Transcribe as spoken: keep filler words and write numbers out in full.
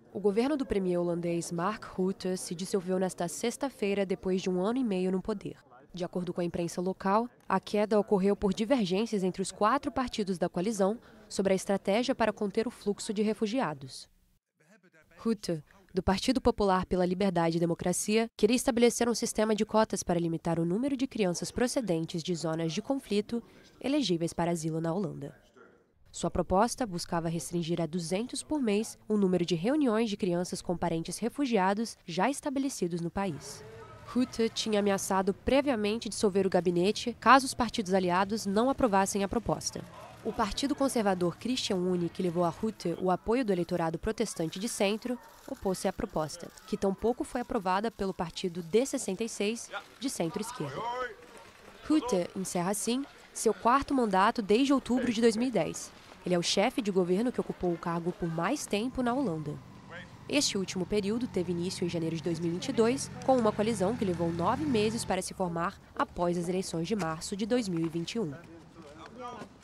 O governo do premier holandês Mark Rutte se dissolveu nesta sexta-feira depois de um ano e meio no poder. De acordo com a imprensa local, a queda ocorreu por divergências entre os quatro partidos da coalizão sobre a estratégia para conter o fluxo de refugiados. Rutte, do Partido Popular pela Liberdade e Democracia, queria estabelecer um sistema de cotas para limitar o número de crianças procedentes de zonas de conflito elegíveis para asilo na Holanda. Sua proposta buscava restringir a duzentos por mês o número de reuniões de crianças com parentes refugiados já estabelecidos no país. Rutte tinha ameaçado previamente dissolver o gabinete caso os partidos aliados não aprovassem a proposta. O Partido Conservador Christian Uni, que levou a Rutte o apoio do eleitorado protestante de centro, opôs-se à proposta, que tampouco foi aprovada pelo Partido D sessenta e seis, de centro-esquerda. Rutte encerra, assim, seu quarto mandato desde outubro de dois mil e dez. Ele é o chefe de governo que ocupou o cargo por mais tempo na Holanda. Este último período teve início em janeiro de dois mil e vinte e dois, com uma coalizão que levou nove meses para se formar após as eleições de março de dois mil e vinte e um.